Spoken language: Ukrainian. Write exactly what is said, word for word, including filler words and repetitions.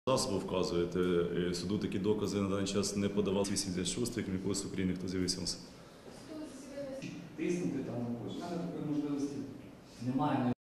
Засоби вказуєте, суду такі докази на даний час не подавав. вісімдесят шостий Кримінальний кодекс України, хто з'явився. Тиснути там на когось. У мене такої можливості немає.